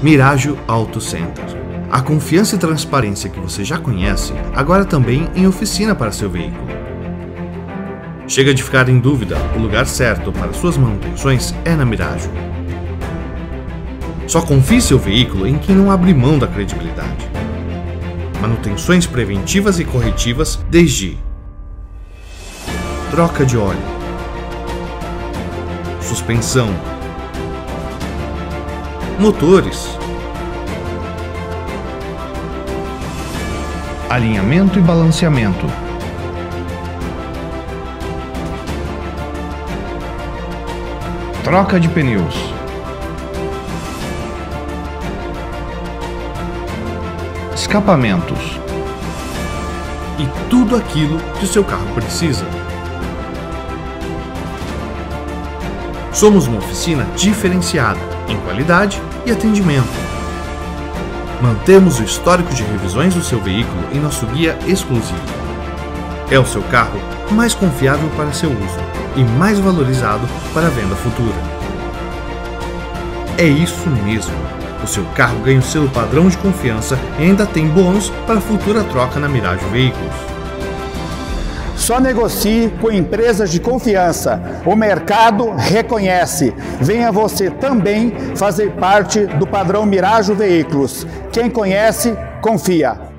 Mirajo Auto Center. A confiança e transparência que você já conhece, agora também em oficina para seu veículo. Chega de ficar em dúvida, o lugar certo para suas manutenções é na Mirajo. Só confie seu veículo em quem não abre mão da credibilidade. Manutenções preventivas e corretivas desde troca de óleo, suspensão, motores, alinhamento e balanceamento, troca de pneus, escapamentos e tudo aquilo que o seu carro precisa. Somos uma oficina diferenciada em qualidade e atendimento. Mantemos o histórico de revisões do seu veículo em nosso guia exclusivo. É o seu carro mais confiável para seu uso e mais valorizado para a venda futura. É isso mesmo! O seu carro ganha o selo padrão de confiança e ainda tem bônus para a futura troca na Mirajo Veículos. Só negocie com empresas de confiança. O mercado reconhece. Venha você também fazer parte do padrão Mirajo Veículos. Quem conhece, confia.